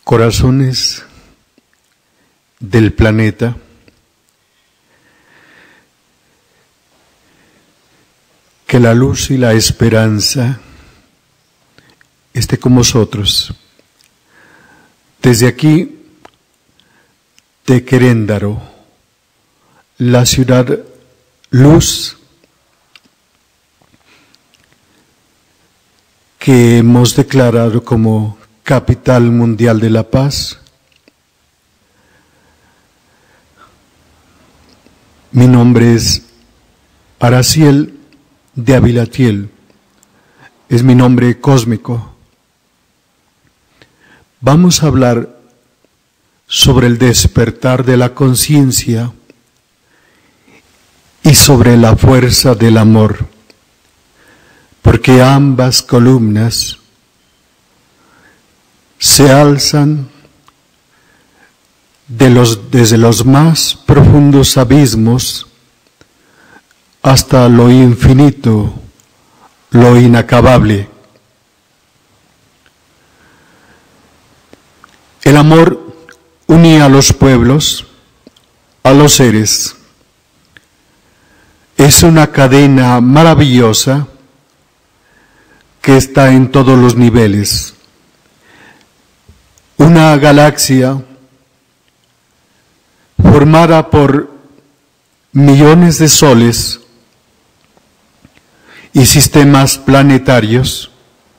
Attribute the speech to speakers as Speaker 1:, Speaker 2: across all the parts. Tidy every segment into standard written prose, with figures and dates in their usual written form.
Speaker 1: corazones del planeta, que la luz y la esperanza esté con vosotros. Desde aquí, de Queréndaro, la ciudad luz que hemos declarado como capital mundial de la paz. Mi nombre es Araciel de Avilatiel, es mi nombre cósmico. Vamos a hablar sobre el despertar de la conciencia y sobre la fuerza del amor, porque ambas columnas se alzan desde los más profundos abismos hasta lo infinito, lo inacabable. El amor unía a los pueblos, a los seres. Es una cadena maravillosa que está en todos los niveles. Una galaxia formada por millones de soles y sistemas planetarios,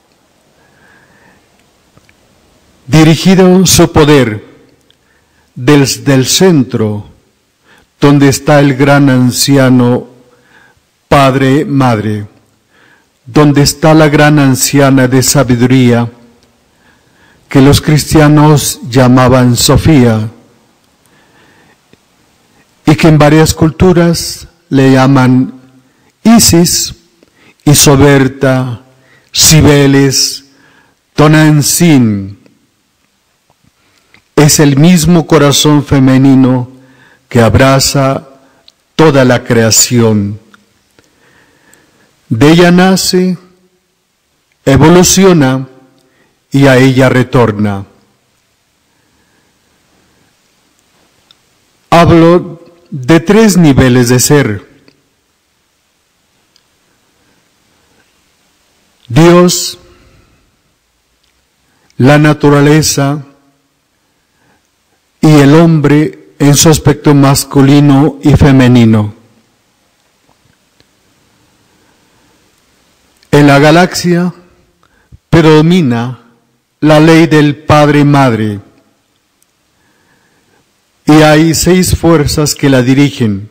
Speaker 1: dirigido su poder desde el centro, donde está el gran anciano Padre, Madre, donde está la gran anciana de sabiduría, que los cristianos llamaban Sofía, y que en varias culturas le llaman Isis, Isoberta, Cibeles, Tonantzin. Es el mismo corazón femenino que abraza toda la creación. De ella nace, evoluciona y a ella retorna. Hablo de 3 niveles de ser. Dios, la naturaleza y el hombre en su aspecto masculino y femenino. En la galaxia predomina la ley del Padre-Madre y hay 6 fuerzas que la dirigen.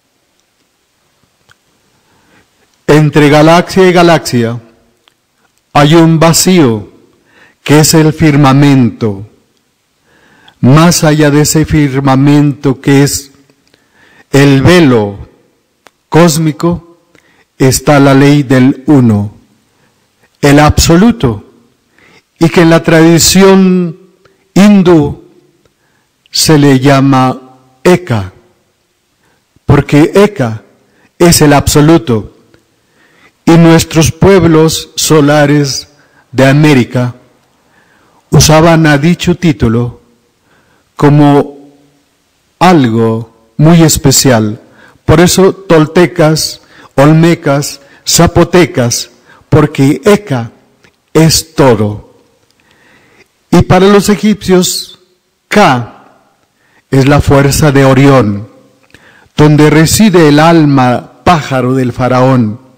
Speaker 1: Entre galaxia y galaxia hay un vacío que es el firmamento. Más allá de ese firmamento que es el velo cósmico, está la ley del uno, el absoluto, y que en la tradición hindú se le llama Eka, porque Eka es el absoluto. Y nuestros pueblos solares de América usaban a dicho título como algo muy especial. Por eso toltecas, olmecas, zapotecas, porque Eka es todo. Y para los egipcios, Ka es la fuerza de Orión, donde reside el alma pájaro del faraón.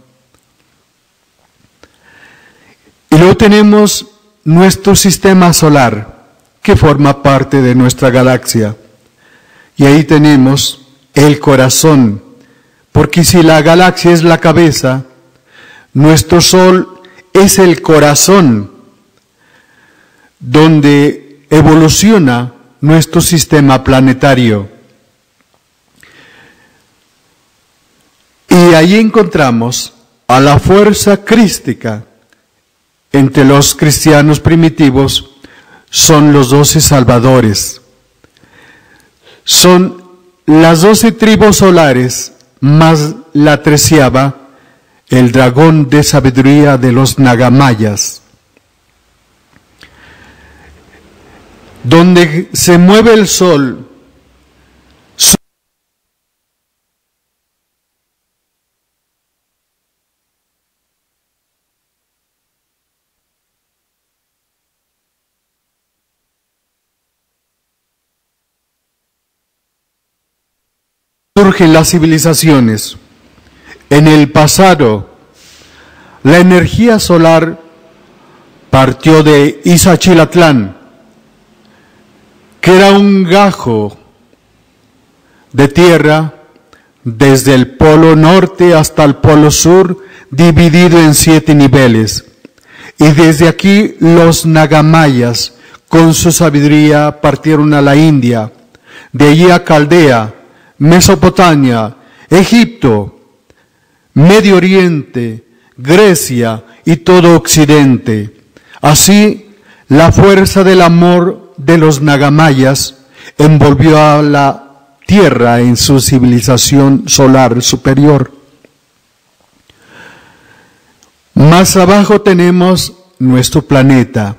Speaker 1: Y luego tenemos nuestro sistema solar, que forma parte de nuestra galaxia. Y ahí tenemos el corazón, porque si la galaxia es la cabeza, nuestro Sol es el corazón, donde evoluciona nuestro sistema planetario. Y ahí encontramos a la fuerza crística. Entre los cristianos primitivos son los 12 salvadores. Son las 12 tribus solares más la 13ª, el dragón de sabiduría de los nagamayas. donde se mueve el sol, surgen las civilizaciones. En el pasado, la energía solar partió de Izachilatlán, que era un gajo de tierra desde el polo norte hasta el polo sur, dividido en 7 niveles. Y desde aquí los nagamayas, con su sabiduría, partieron a la India, de allí a Caldea, Mesopotamia, Egipto, Medio Oriente, Grecia y todo Occidente. Así, la fuerza del amor de los nagamayas envolvió a la Tierra en su civilización solar superior. Más abajo tenemos nuestro planeta.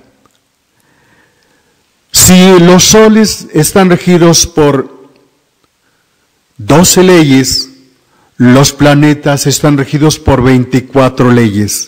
Speaker 1: Si los soles están regidos por 12 leyes, los planetas están regidos por 24 leyes.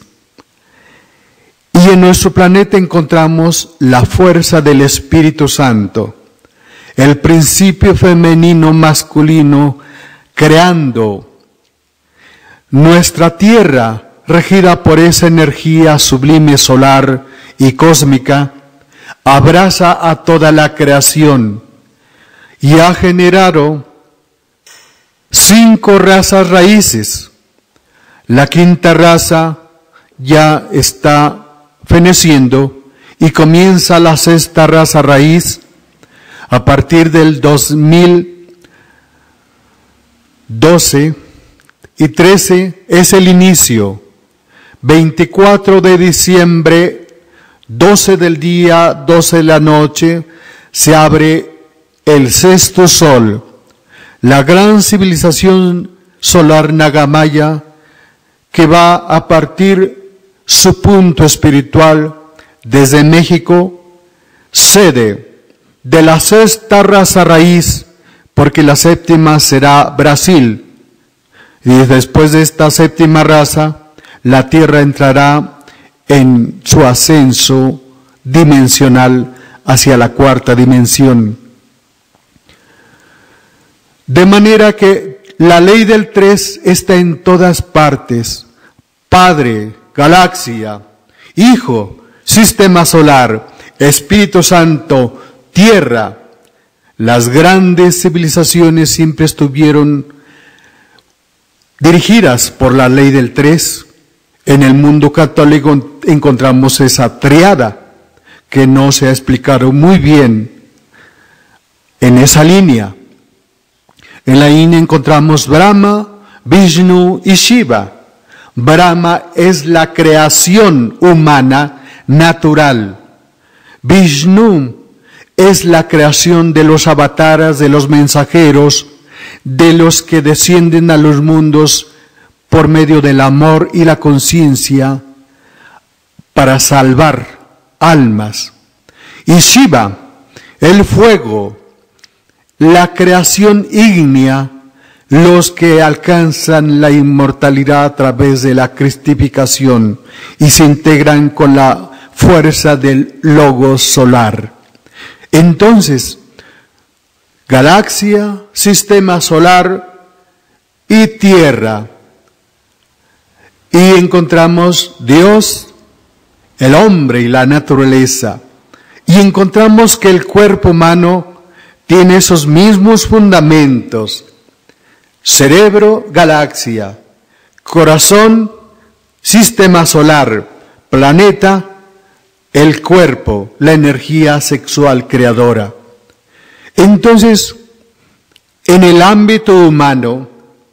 Speaker 1: Y en nuestro planeta encontramos la fuerza del Espíritu Santo, el principio femenino masculino creando nuestra Tierra, regida por esa energía sublime solar y cósmica, abraza a toda la creación y ha generado 5 razas raíces. La 5ª raza ya está feneciendo y comienza la 6ª raza raíz a partir del 2012 y 13 es el inicio. 24 de diciembre, 12 del día, 12 de la noche, se abre el 6º sol. La gran civilización solar nagamaya que va a partir su punto espiritual desde México, sede de la 6ª raza raíz, porque la 7ª será Brasil. Y después de esta 7ª raza, la Tierra entrará en su ascenso dimensional hacia la 4ª dimensión. De manera que la ley del 3 está en todas partes. Padre, galaxia, Hijo, sistema solar, Espíritu Santo, Tierra. Las grandes civilizaciones siempre estuvieron dirigidas por la ley del 3. En el mundo católico encontramos esa triada que no se ha explicado muy bien en esa línea. En la línea encontramos Brahma, Vishnu y Shiva. Brahma es la creación humana natural. Vishnu es la creación de los avataras, de los mensajeros, de los que descienden a los mundos por medio del amor y la conciencia para salvar almas. Y Shiva, el fuego, la creación ígnea, los que alcanzan la inmortalidad a través de la cristificación y se integran con la fuerza del logos solar. Entonces, galaxia, sistema solar y tierra. Y encontramos Dios, el hombre y la naturaleza. Y encontramos que el cuerpo humano tiene esos mismos fundamentos. Cerebro, galaxia. Corazón, sistema solar. Planeta, el cuerpo, la energía sexual creadora. Entonces, en el ámbito humano,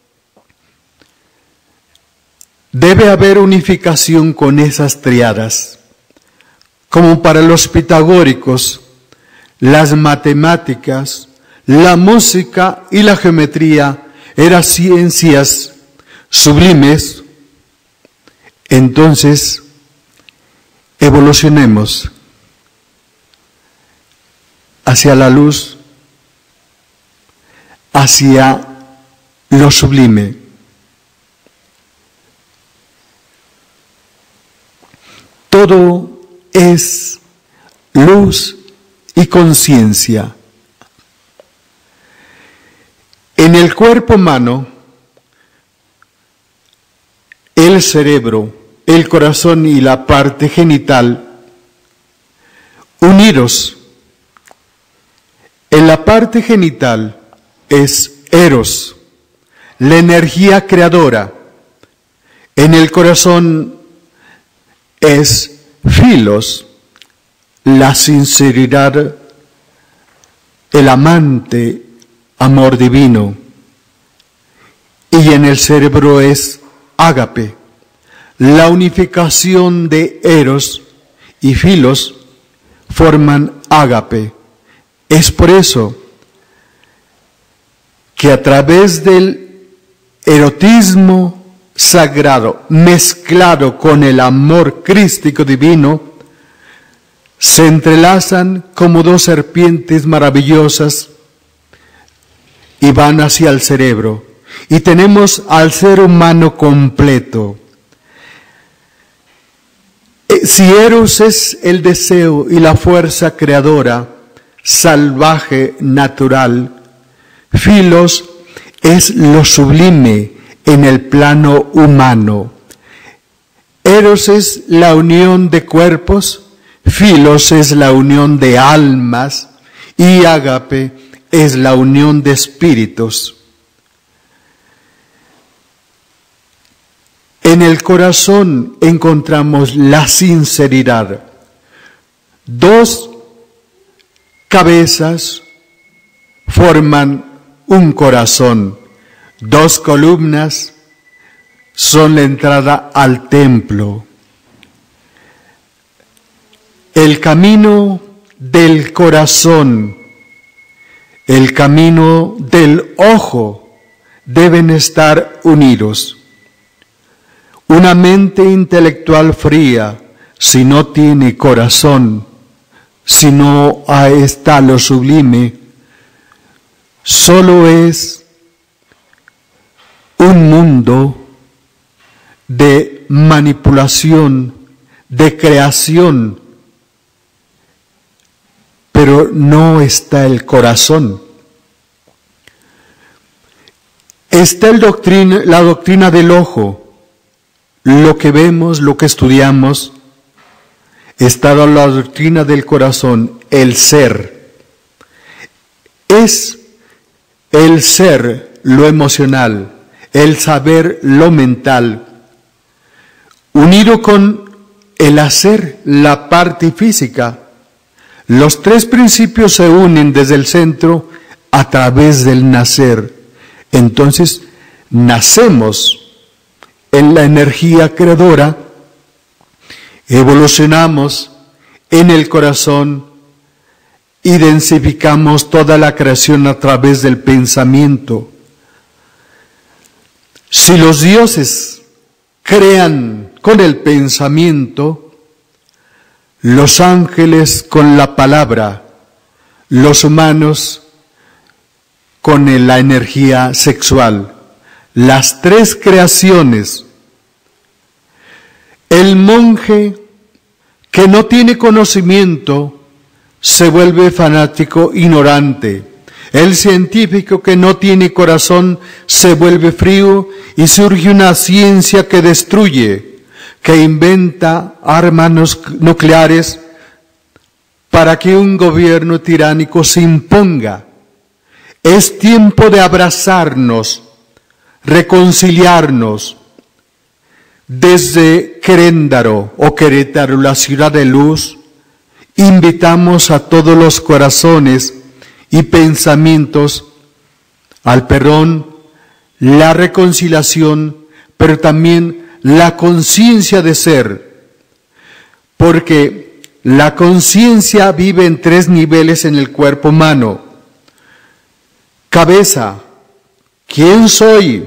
Speaker 1: debe haber unificación con esas triadas. Como para los pitagóricos, las matemáticas, la música y la geometría eran ciencias sublimes. Entonces, evolucionemos. hacia la luz, hacia lo sublime. Todo es luz y conciencia. En el cuerpo humano, el cerebro, el corazón y la parte genital unidos. En la parte genital es Eros, la energía creadora. En el corazón es Filos, la sinceridad, el amante, amor divino. Y en el cerebro es Ágape, la unificación de Eros y Filos forman Ágape. Es por eso que a través del erotismo sagrado mezclado con el amor crístico divino, se entrelazan como dos serpientes maravillosas y van hacia el cerebro. Y tenemos al ser humano completo. Si Eros es el deseo y la fuerza creadora, salvaje, natural, Filos es lo sublime en el plano humano. Eros es la unión de cuerpos, Filos es la unión de almas y Ágape es la unión de espíritus. En el corazón encontramos la sinceridad. Dos cabezas forman un corazón. Dos columnas son la entrada al templo. El camino del corazón, el camino del ojo deben estar unidos. Una mente intelectual fría, si no tiene corazón, si no está lo sublime, solo es un mundo de manipulación, de creación, pero no está el corazón. Está la doctrina del ojo, lo que vemos, lo que estudiamos. Está la doctrina del corazón, el ser. Es el ser lo emocional, el saber lo mental, unido con el hacer, la parte física. Los tres principios se unen desde el centro a través del nacer. Entonces, nacemos en la energía creadora, evolucionamos en el corazón y densificamos toda la creación a través del pensamiento. Si los dioses crean con el pensamiento, los ángeles con la palabra, los humanos con la energía sexual. Las tres creaciones. El monje que no tiene conocimiento se vuelve fanático ignorante. El científico que no tiene corazón se vuelve frío y surge una ciencia que destruye, que inventa armas nucleares para que un gobierno tiránico se imponga. Es tiempo de abrazarnos, reconciliarnos. Desde Querétaro o Querétaro, la ciudad de luz, invitamos a todos los corazones y pensamientos al perdón, la reconciliación, pero también la conciencia de ser, porque la conciencia vive en tres niveles en el cuerpo humano. Cabeza, ¿quién soy?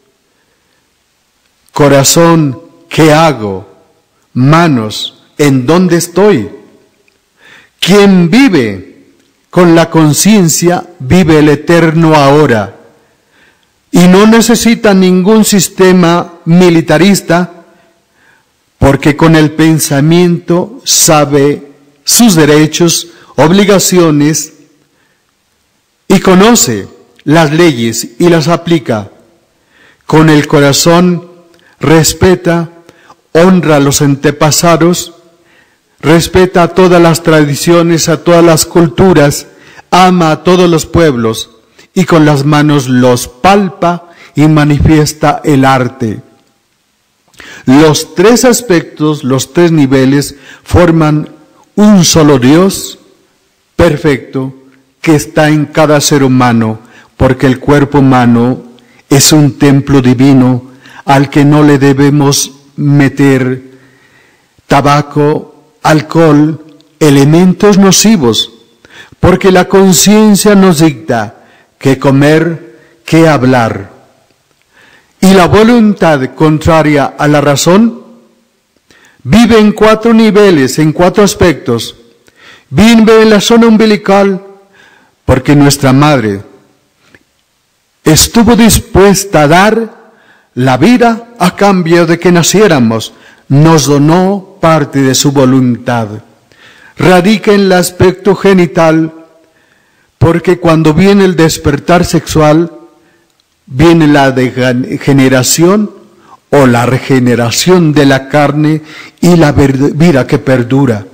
Speaker 1: Corazón, ¿qué hago? Manos, ¿en dónde estoy? ¿Quién vive? con la conciencia vive el eterno ahora y no necesita ningún sistema militarista porque con el pensamiento sabe sus derechos, obligaciones y conoce las leyes y las aplica. Con el corazón respeta, honra a los antepasados, respeta a todas las tradiciones, a todas las culturas, ama a todos los pueblos y con las manos los palpa y manifiesta el arte. Los tres aspectos, los tres niveles forman un solo Dios perfecto que está en cada ser humano, porque el cuerpo humano es un templo divino al que no le debemos meter tabaco, alcohol, elementos nocivos, porque la conciencia nos dicta qué comer, qué hablar. Y la voluntad contraria a la razón vive en 4 niveles, en 4 aspectos. Vive en la zona umbilical, porque nuestra madre estuvo dispuesta a dar la vida a cambio de que naciéramos. Nos donó parte de su voluntad. Radica en el aspecto genital, porque cuando viene el despertar sexual, viene la degeneración o la regeneración de la carne y la vida que perdura.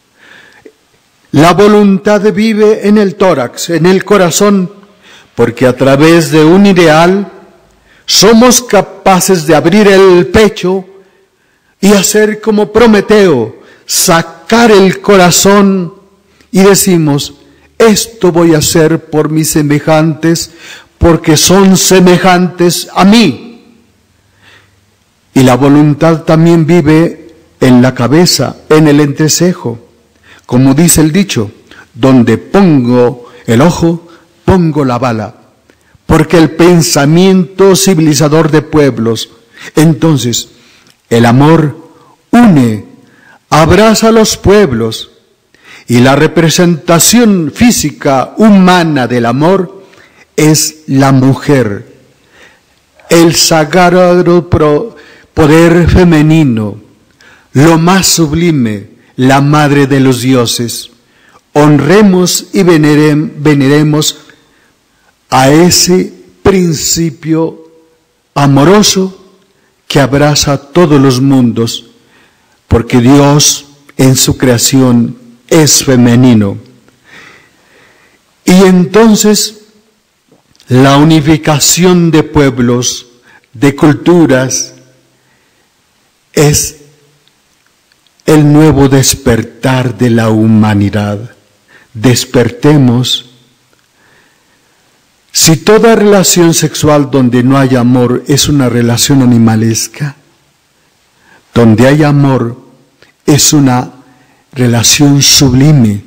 Speaker 1: La voluntad vive en el tórax, en el corazón, porque a través de un ideal somos capaces de abrir el pecho y hacer como Prometeo, sacar el corazón y decimos, esto voy a hacer por mis semejantes, porque son semejantes a mí. Y la voluntad también vive en la cabeza, en el entrecejo. Como dice el dicho, donde pongo el ojo, pongo la bala. Porque el pensamiento civilizador de pueblos, entonces, el amor une, abraza a los pueblos, y la representación física humana del amor es la mujer, el sagrado poder femenino, lo más sublime, la madre de los dioses. Honremos y veneremos a ese principio amoroso que abraza todos los mundos, porque Dios en su creación es femenino. Y entonces la unificación de pueblos, de culturas, es el nuevo despertar de la humanidad. Despertemos. Si toda relación sexual donde no hay amor es una relación animalesca, donde hay amor es una relación sublime.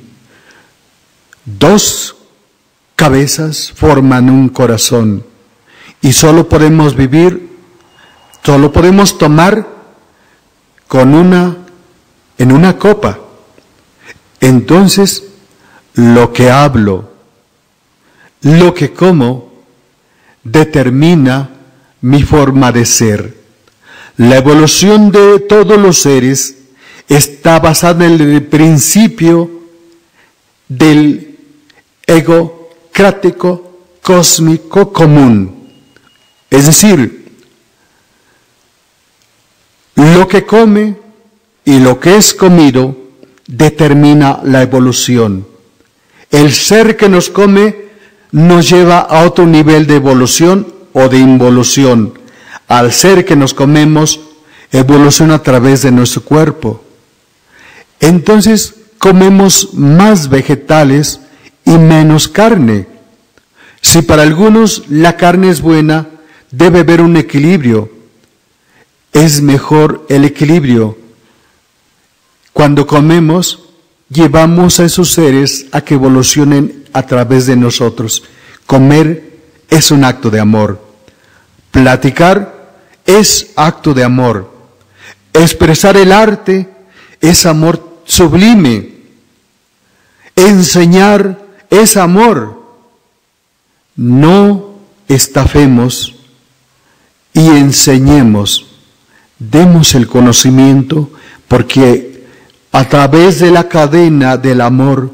Speaker 1: 2 cabezas forman un corazón y solo podemos vivir, solo podemos tomar en una copa. Entonces, lo que hablo, lo que como, determina mi forma de ser. La evolución de todos los seres está basada en el principio del egocrático cósmico común. Es decir, lo que come y lo que es comido determina la evolución. El ser que nos come nos lleva a otro nivel de evolución o de involución. Al ser que nos comemos, evoluciona a través de nuestro cuerpo. Entonces, comemos más vegetales y menos carne. Si para algunos la carne es buena, debe haber un equilibrio. Es mejor el equilibrio. Cuando comemos, llevamos a esos seres a que evolucionen a través de nosotros. Comer es un acto de amor. Platicar es acto de amor. Expresar el arte es amor sublime. Enseñar es amor. No estafemos y enseñemos, demos el conocimiento, porque a través de la cadena del amor,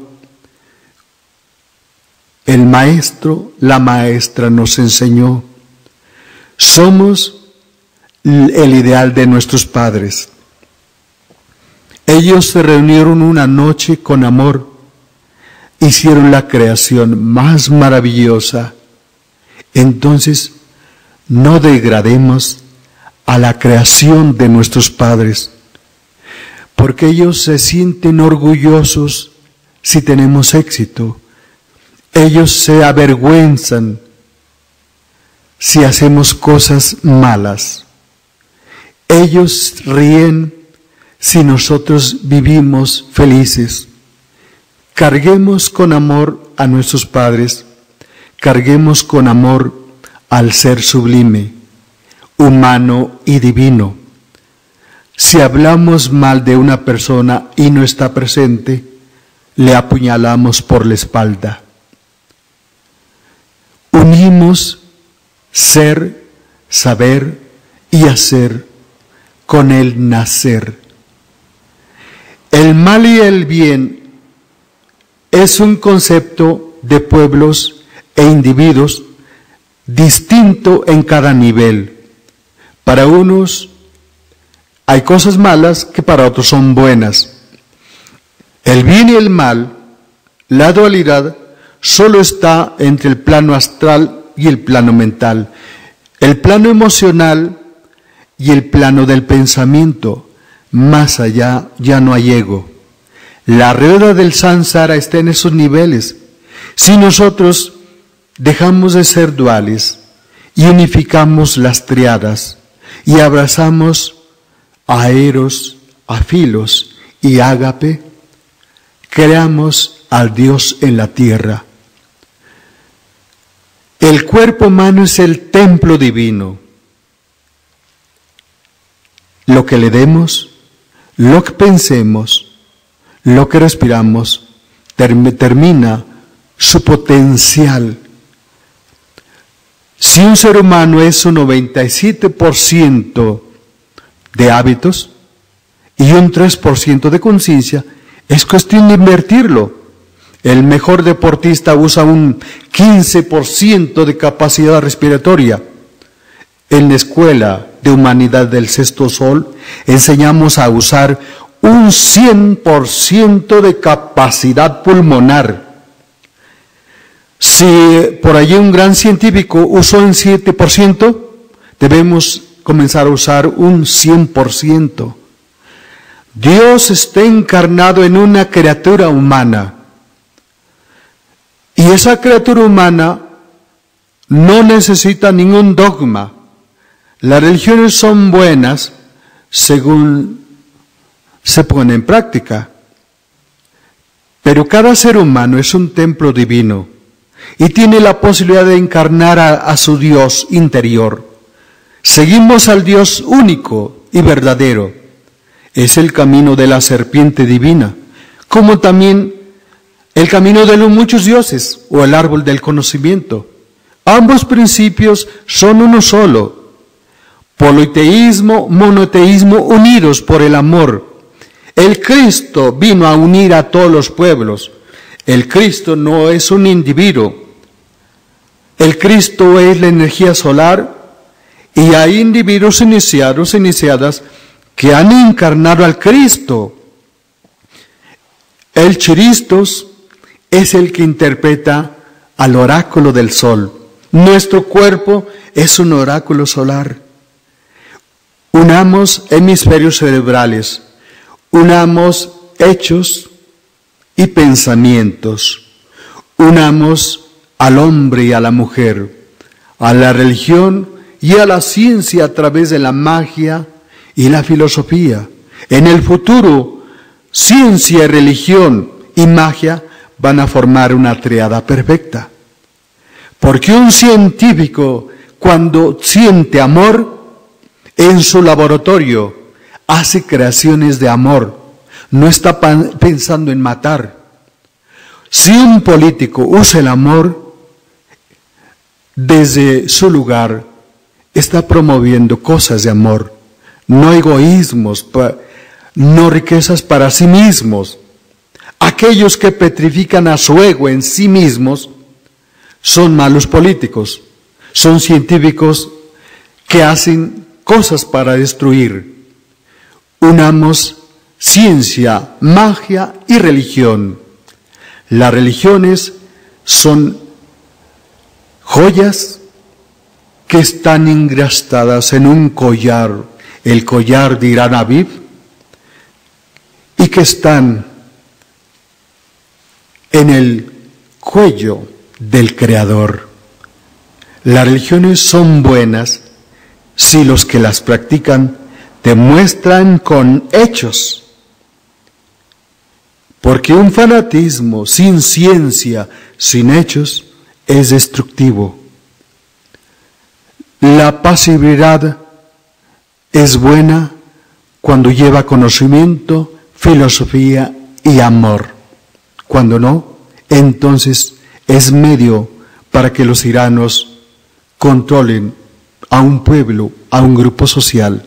Speaker 1: el maestro, la maestra nos enseñó. Somos el ideal de nuestros padres. Ellos se reunieron una noche con amor, hicieron la creación más maravillosa. Entonces, no degrademos a la creación de nuestros padres, porque ellos se sienten orgullosos si tenemos éxito. Ellos se avergüenzan si hacemos cosas malas. Ellos ríen si nosotros vivimos felices. Carguemos con amor a nuestros padres, carguemos con amor al ser sublime, humano y divino. Si hablamos mal de una persona y no está presente, le apuñalamos por la espalda. Unimos ser, saber y hacer con el nacer. El mal y el bien es un concepto de pueblos e individuos distinto en cada nivel. Para unos hay cosas malas que para otros son buenas. El bien y el mal, la dualidad, solo está entre el plano astral y el plano mental, el plano emocional y el plano del pensamiento. Más allá ya no hay ego. La rueda del samsara está en esos niveles. Si nosotros dejamos de ser duales y unificamos las triadas y abrazamos a Eros, a Filos y Ágape, creamos al Dios en la tierra. El cuerpo humano es el templo divino. Lo que le demos, lo que pensemos, lo que respiramos, termina su potencial. Si un ser humano es un 97% de hábitos y un 3% de conciencia, es cuestión de invertirlo. El mejor deportista usa un 15% de capacidad respiratoria. En la Escuela de Humanidad del Sexto Sol enseñamos a usar un 100% de capacidad pulmonar. Si por allí un gran científico usó un 7%, debemos comenzar a usar un 100%. Dios está encarnado en una criatura humana. Y esa criatura humana no necesita ningún dogma. Las religiones son buenas según se pone en práctica. Pero cada ser humano es un templo divino y tiene la posibilidad de encarnar a su Dios interior. Seguimos al Dios único y verdadero. Es el camino de la serpiente divina, como también el camino de los muchos dioses o el árbol del conocimiento. Ambos principios son uno solo. Politeísmo, monoteísmo unidos por el amor. El Cristo vino a unir a todos los pueblos. El Cristo no es un individuo. El Cristo es la energía solar y hay individuos iniciados, iniciadas, que han encarnado al Cristo. El Chiristos es el que interpreta al oráculo del sol. Nuestro cuerpo es un oráculo solar. Unamos hemisferios cerebrales, unamos hechos y pensamientos, unamos al hombre y a la mujer, a la religión y a la ciencia a través de la magia y la filosofía. En el futuro, ciencia, religión y magia van a formar una triada perfecta. Porque un científico, cuando siente amor, en su laboratorio hace creaciones de amor, no está pensando en matar. Si un político usa el amor, desde su lugar está promoviendo cosas de amor, no egoísmos, no riquezas para sí mismos. Aquellos que petrifican a su ego en sí mismos son malos políticos, son científicos que hacen cosas para destruir. Unamos ciencia, magia y religión. Las religiones son joyas que están engrastadas en un collar, el collar de Irán Aviv, y que están en el cuello del Creador. Las religiones son buenas si los que las practican demuestran con hechos. Porque un fanatismo sin ciencia, sin hechos, es destructivo. La pasividad es buena cuando lleva conocimiento, filosofía y amor. Cuando no, entonces es medio para que los tiranos controlen a un pueblo, a un grupo social.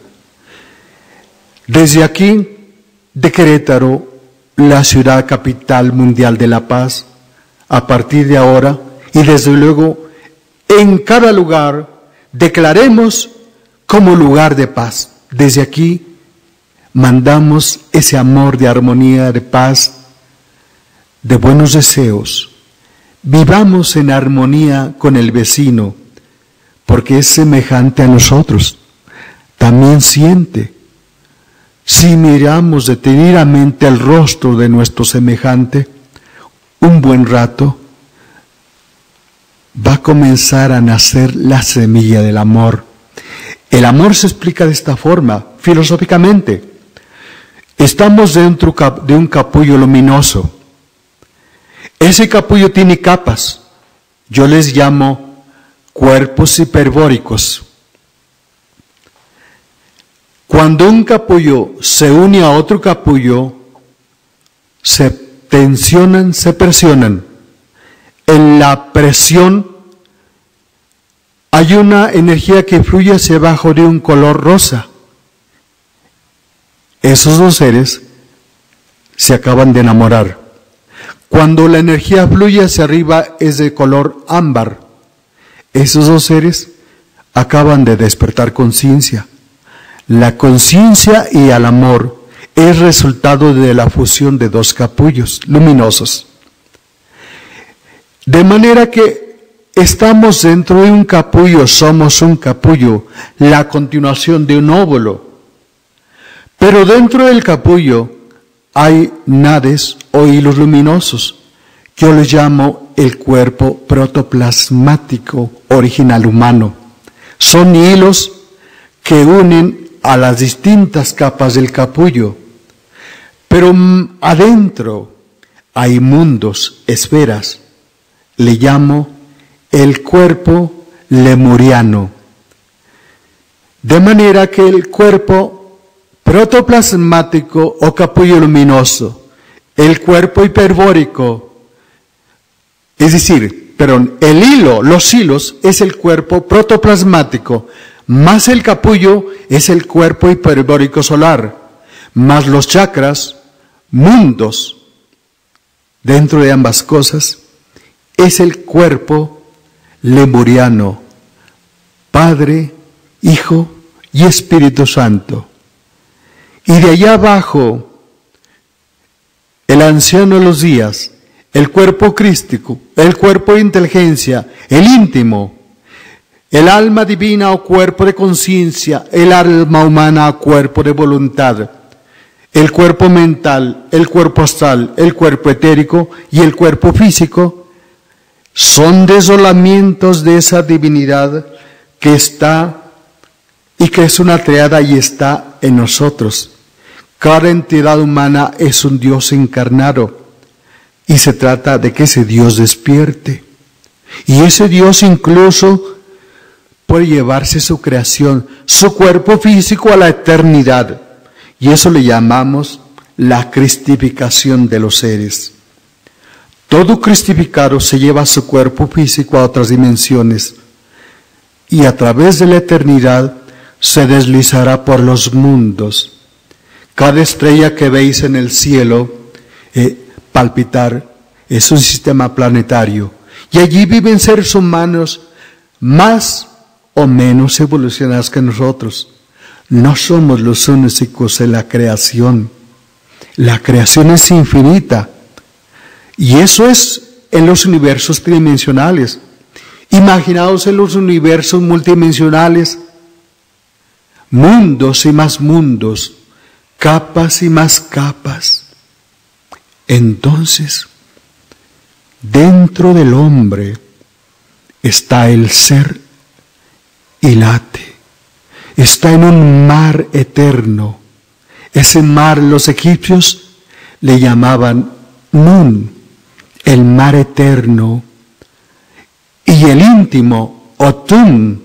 Speaker 1: Desde aquí, de Querétaro, la ciudad capital mundial de la paz, a partir de ahora, y desde luego, en cada lugar, declaremos como lugar de paz. Desde aquí, mandamos ese amor de armonía, de paz, de buenos deseos. Vivamos en armonía con el vecino, porque es semejante a nosotros, también siente. Si miramos detenidamente el rostro de nuestro semejante, un buen rato, va a comenzar a nacer la semilla del amor. El amor se explica de esta forma, filosóficamente. Estamos dentro de un capullo luminoso. Ese capullo tiene capas. Yo les llamo cuerpos hiperbóricos. Cuando un capullo se une a otro capullo, se tensionan, se presionan. En la presión hay una energía que fluye hacia abajo de un color rosa. Esos dos seres se acaban de enamorar. Cuando la energía fluye hacia arriba es de color ámbar. Esos dos seres acaban de despertar conciencia. La conciencia y el amor es resultado de la fusión de dos capullos luminosos. De manera que estamos dentro de un capullo, somos un capullo, la continuación de un óvulo. Pero dentro del capullo hay nades o hilos luminosos, que yo les llamo el cuerpo protoplasmático original humano. Son hilos que unen a las distintas capas del capullo, pero adentro hay mundos, esferas. Le llamo el cuerpo lemuriano. De manera que el cuerpo protoplasmático o capullo luminoso, el cuerpo hiperbórico, es decir, el hilo, los hilos, es el cuerpo protoplasmático, más el capullo es el cuerpo hiperbórico solar, más los chakras, mundos, dentro de ambas cosas, es el cuerpo lemuriano, Padre, Hijo y Espíritu Santo. Y de allá abajo, el anciano de los días, el cuerpo crístico, el cuerpo de inteligencia, el íntimo, el alma divina o cuerpo de conciencia, el alma humana o cuerpo de voluntad, el cuerpo mental, el cuerpo astral, el cuerpo etérico y el cuerpo físico, son desolamientos de esa divinidad que está y que es una triada y está en nosotros. Cada entidad humana es un Dios encarnado y se trata de que ese Dios despierte. Y ese Dios incluso puede llevarse su creación, su cuerpo físico a la eternidad. Y eso le llamamos la cristificación de los seres. todo cristificado se lleva su cuerpo físico a otras dimensiones y a través de la eternidad se deslizará por los mundos. Cada estrella que veis en el cielo palpitar es un sistema planetario y allí viven seres humanos más o menos evolucionados que nosotros. No somos los únicos en la creación. La creación es infinita. Y eso es en los universos tridimensionales. Imaginaos en los universos multidimensionales, mundos y más mundos, capas y más capas. Entonces, dentro del hombre está el ser y late. Está en un mar eterno. Ese mar los egipcios le llamaban Nun, el mar eterno, y el íntimo, Otun,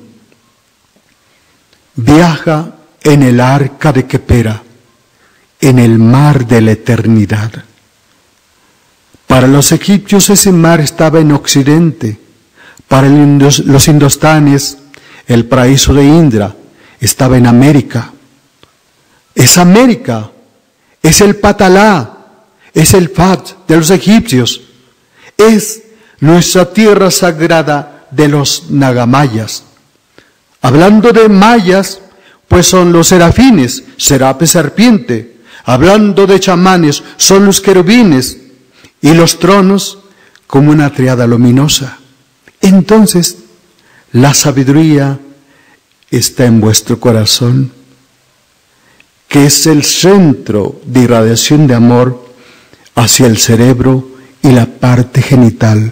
Speaker 1: viaja en el arca de Quepera, en el mar de la eternidad. Para los egipcios ese mar estaba en occidente, para los indostanes el paraíso de Indra estaba en América. Es América, es el Patalá, es el Fat de los egipcios, es nuestra tierra sagrada de los nagamayas. Hablando de mayas, pues son los serafines, serape serpiente. Hablando de chamanes, son los querubines y los tronos como una triada luminosa. Entonces, la sabiduría está en vuestro corazón, que es el centro de irradiación de amor hacia el cerebro y la parte genital.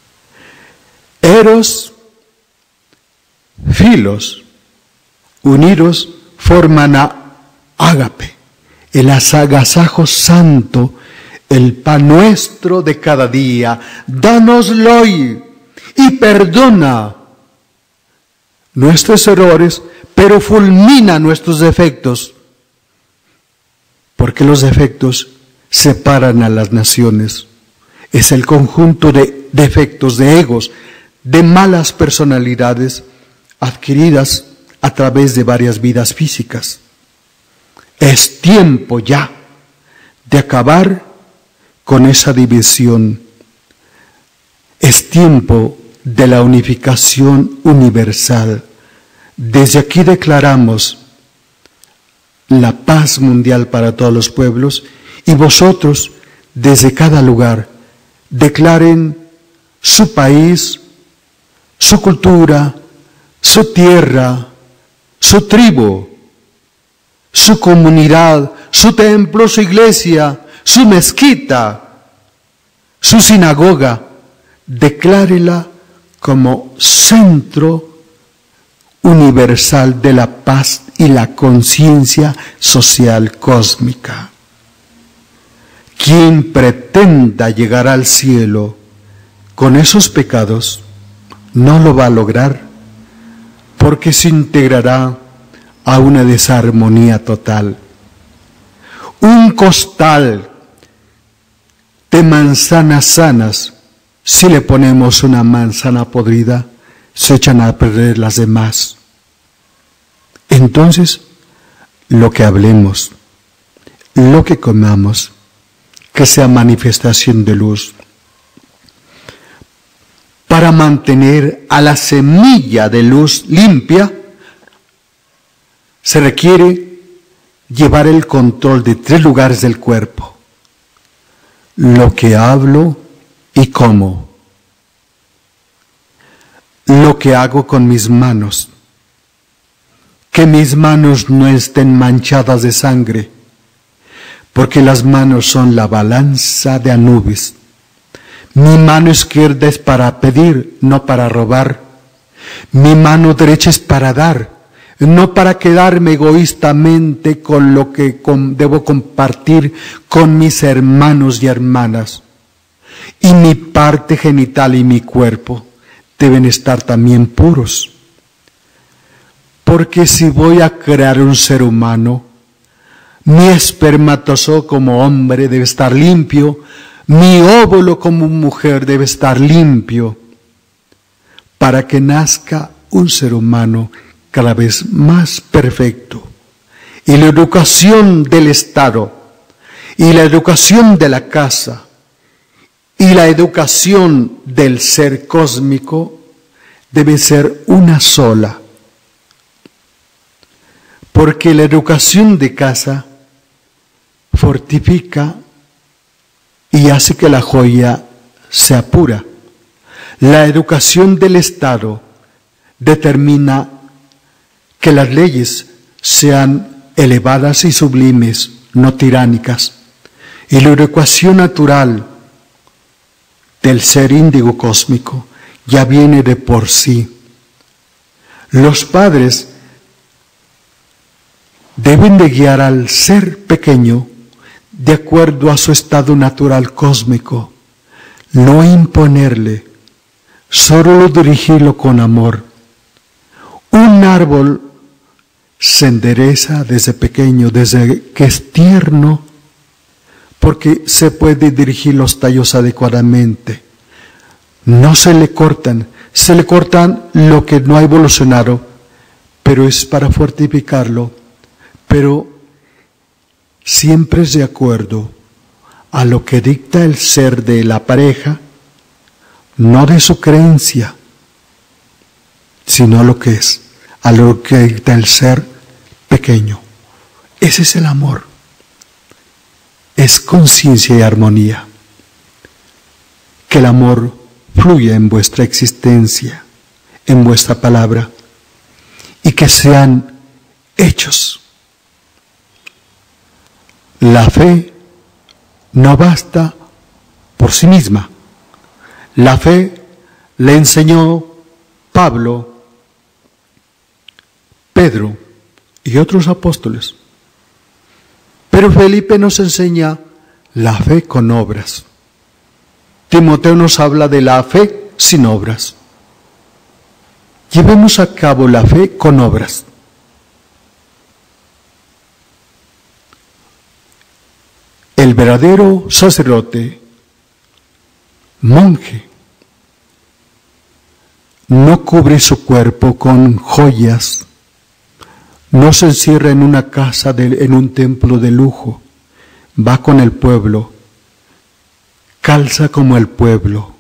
Speaker 1: Eros, filos, unidos forman a ágape, el agasajo santo, el pan nuestro de cada día. Dánoslo hoy y perdona nuestros errores, pero fulmina nuestros defectos, porque los defectos separan a las naciones. Es el conjunto de defectos, de egos, de malas personalidades adquiridas a través de varias vidas físicas. Es tiempo ya de acabar con esa división. Es tiempo de la unificación universal. Desde aquí declaramos la paz mundial para todos los pueblos y vosotros, desde cada lugar, declaren su país, su cultura, su tierra, su tribu, su comunidad, su templo, su iglesia, su mezquita, su sinagoga. Declárela como centro universal de la paz y la conciencia social cósmica. Quien pretenda llegar al cielo con esos pecados no lo va a lograr, porque se integrará a una desarmonía total. Un costal de manzanas sanas, si le ponemos una manzana podrida, se echan a perder las demás. Entonces, lo que hablemos, lo que comamos, que sea manifestación de luz. Para mantener a la semilla de luz limpia, se requiere llevar el control de 3 lugares del cuerpo: lo que hablo y cómo, lo que hago con mis manos, que mis manos no estén manchadas de sangre, porque las manos son la balanza de Anubis. Mi mano izquierda es para pedir, no para robar. Mi mano derecha es para dar, no para quedarme egoístamente con lo que debo compartir con mis hermanos y hermanas. Y mi parte genital y mi cuerpo deben estar también puros. Porque si voy a crear un ser humano, mi espermatozoide como hombre debe estar limpio, Mi óvulo como mujer debe estar limpio para que nazca un ser humano cada vez más perfecto. Y la educación del Estado, y la educación de la casa, y la educación del ser cósmico debe ser una sola. Porque la educación de casa fortifica y hace que la joya sea pura. La educación del Estado determina que las leyes sean elevadas y sublimes, no tiránicas. Y la educación natural del ser índigo cósmico ya viene de por sí. Los padres deben de guiar al ser pequeño de acuerdo a su estado natural cósmico, no imponerle, solo dirigirlo con amor. Un árbol se endereza desde pequeño, desde que es tierno, porque se puede dirigir los tallos adecuadamente. No se le cortan lo que no ha evolucionado, pero es para fortificarlo, pero siempre es de acuerdo a lo que dicta el ser de la pareja, no de su creencia, sino lo que es, a lo que dicta el ser pequeño. Ese es el amor. Es conciencia y armonía. Que el amor fluya en vuestra existencia, en vuestra palabra, y que sean hechos. La fe no basta por sí misma. La fe le enseñó Pablo, Pedro y otros apóstoles. Pero Felipe nos enseña la fe con obras. Timoteo nos habla de la fe sin obras. Llevemos a cabo la fe con obras. El verdadero sacerdote, monje, no cubre su cuerpo con joyas, no se encierra en una casa, en un templo de lujo, va con el pueblo, calza como el pueblo,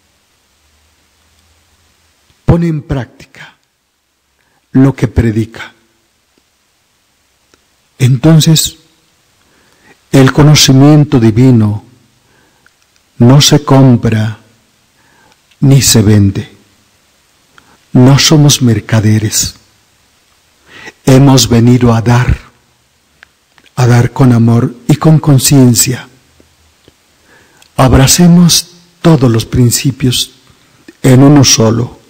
Speaker 1: pone en práctica lo que predica. Entonces, el conocimiento divino no se compra ni se vende. No somos mercaderes. Hemos venido a dar con amor y con conciencia. Abracemos todos los principios en uno solo.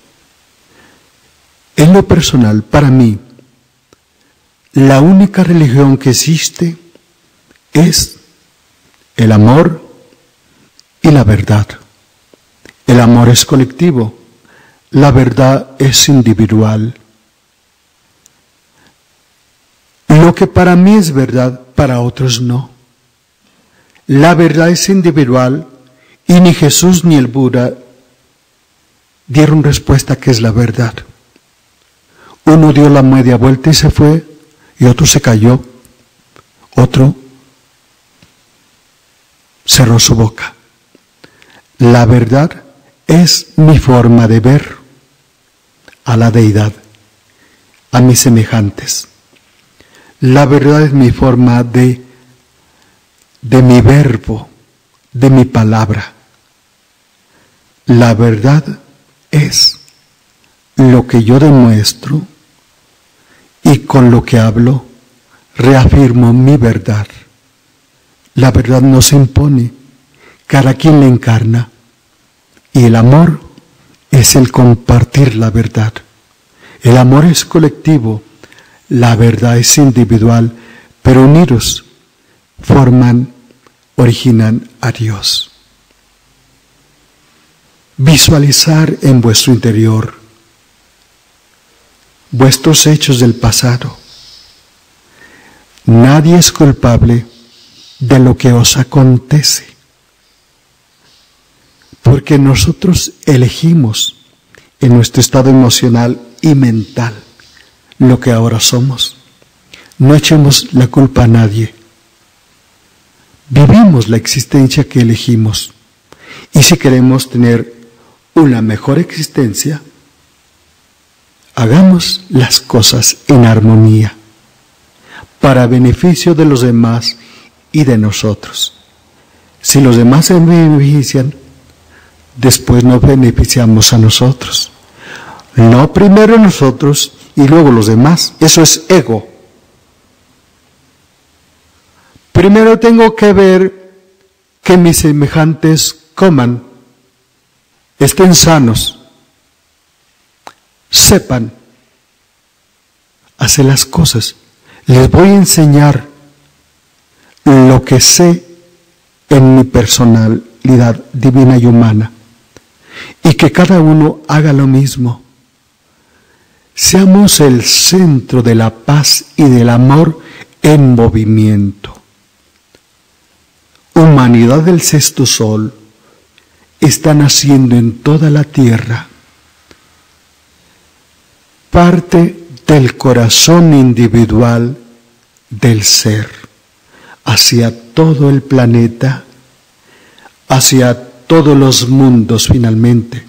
Speaker 1: En lo personal, para mí, la única religión que existe es el amor y la verdad. El amor es colectivo, la verdad es individual. Lo que para mí es verdad, para otros no. La verdad es individual y ni Jesús ni el Buda dieron respuesta a qué es la verdad. Uno dio la media vuelta y se fue, y otro se cayó, otro cerró su boca. La verdad es mi forma de ver a la deidad, a mis semejantes. La verdad es mi forma de mi verbo, de mi palabra. La verdad es lo que yo demuestro y con lo que hablo reafirmo mi verdad. La verdad no se impone, cada quien la encarna. Y el amor es el compartir la verdad. El amor es colectivo, la verdad es individual, pero unidos originan a Dios. Visualizar en vuestro interior vuestros hechos del pasado. Nadie es culpable de lo que os acontece. Porque nosotros elegimos en nuestro estado emocional y mental lo que ahora somos. No echemos la culpa a nadie. Vivimos la existencia que elegimos. Y si queremos tener una mejor existencia, hagamos las cosas en armonía, para beneficio de los demás y de nosotros. Si los demás se benefician, después nos beneficiamos a nosotros. No primero nosotros y luego los demás. Eso es ego. Primero tengo que ver que mis semejantes coman, estén sanos, sepan hacer las cosas. Les voy a enseñar lo que sé en mi personalidad divina y humana, y que cada uno haga lo mismo. Seamos el centro de la paz y del amor en movimiento. Humanidad del sexto sol está naciendo en toda la tierra. Parte del corazón individual del ser hacia todo el planeta, hacia todos los mundos finalmente.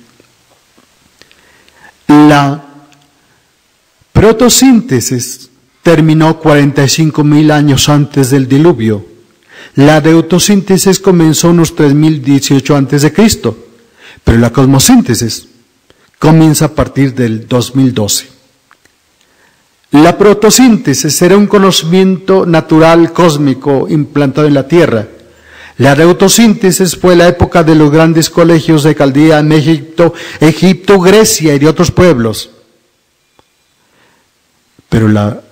Speaker 1: La protosíntesis terminó 45.000 años antes del diluvio. La deutosíntesis comenzó unos 3018 antes de Cristo, pero la cosmosíntesis comienza a partir del 2012. La protosíntesis era un conocimiento natural cósmico implantado en la Tierra. La deutosíntesis fue la época de los grandes colegios de Caldea en Egipto, Grecia y de otros pueblos. Pero la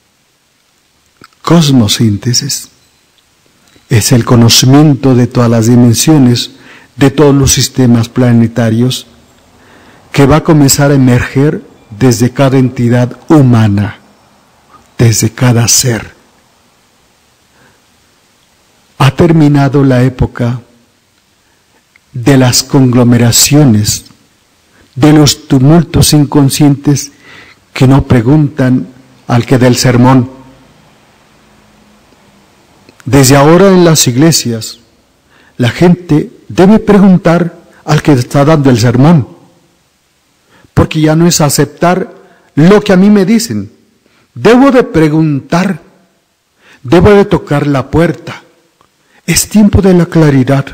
Speaker 1: cosmosíntesis es el conocimiento de todas las dimensiones, de todos los sistemas planetarios, que va a comenzar a emerger desde cada entidad humana, desde cada ser. Ha terminado la época de las conglomeraciones, de los tumultos inconscientes que no preguntan al que da el sermón. Desde ahora en las iglesias, la gente debe preguntar al que está dando el sermón, porque ya no es aceptar lo que a mí me dicen. Debo de preguntar, debo de tocar la puerta. Es tiempo de la claridad.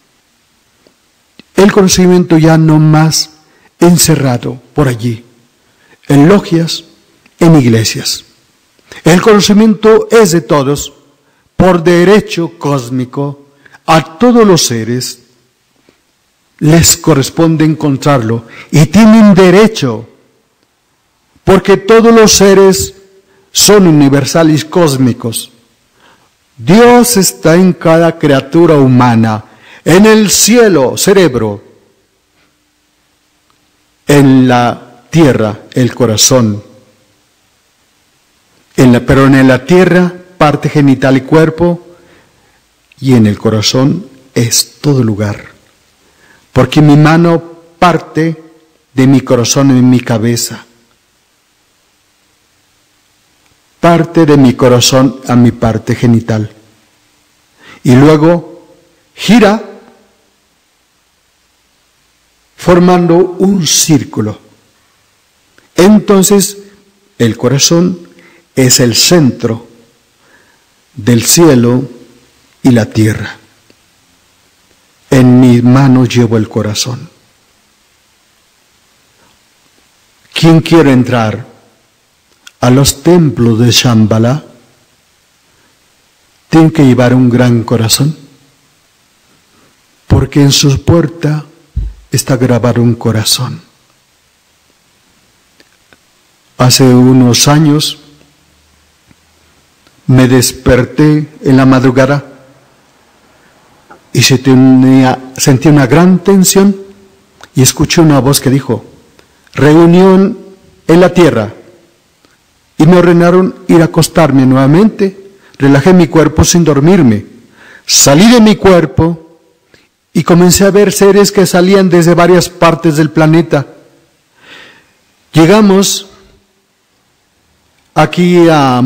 Speaker 1: El conocimiento ya no más encerrado por allí, en logias, en iglesias. El conocimiento es de todos. Por derecho cósmico, a todos los seres les corresponde encontrarlo y tienen derecho, porque todos los seres son universales cósmicos. Dios está en cada criatura humana, en el cielo, cerebro, en la tierra, el corazón, pero en la tierra, parte genital y cuerpo, y en el corazón es todo lugar. Porque mi mano parte de mi corazón en mi cabeza. Parte de mi corazón a mi parte genital. Y luego gira formando un círculo. Entonces el corazón es el centro del cielo y la tierra. En mi mano llevo el corazón. ¿Quién quiere entrar a los templos de Shambhala? Tiene que llevar un gran corazón, porque en su puerta está grabado un corazón. Hace unos años me desperté en la madrugada y sentí una gran tensión y escuché una voz que dijo: reunión en la tierra. Y me ordenaron ir a acostarme nuevamente. Relajé mi cuerpo sin dormirme. Salí de mi cuerpo y comencé a ver seres que salían desde varias partes del planeta. Llegamos aquí a